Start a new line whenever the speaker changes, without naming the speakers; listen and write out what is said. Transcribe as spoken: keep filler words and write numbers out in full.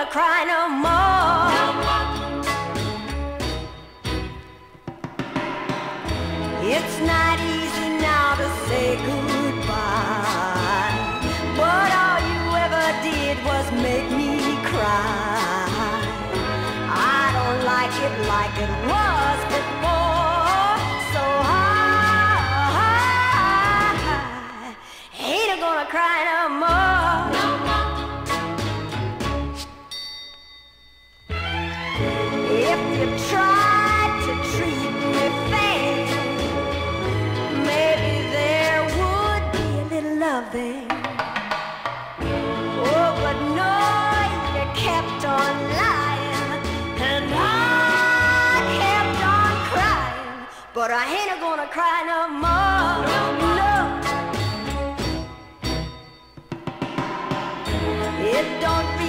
cry no more.
No more.
It's not easy now to say goodbye, but all you ever did was make me cry. I don't like it like it was before, so I ain't gonna cry no more.
No more.
If you tried to treat me fair, maybe there would be a little love there. Oh, but no, you kept on lying, and I kept on crying, but I ain't gonna cry no more.
No more.
No. It don't feel